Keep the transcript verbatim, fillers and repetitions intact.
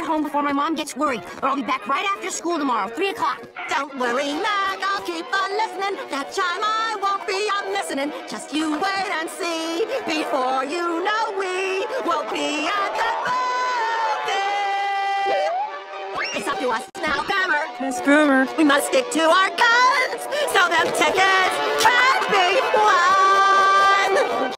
get home before my mom gets worried, or I'll be back right after school tomorrow, three o'clock. Don't worry, Mac, I'll keep on listening. That time I won't be on listening. Just you wait and see. Before you know we will be at the movie. It's up to us now, Boomer. Miss Boomer. We must stick to our guns, so them tickets can be won.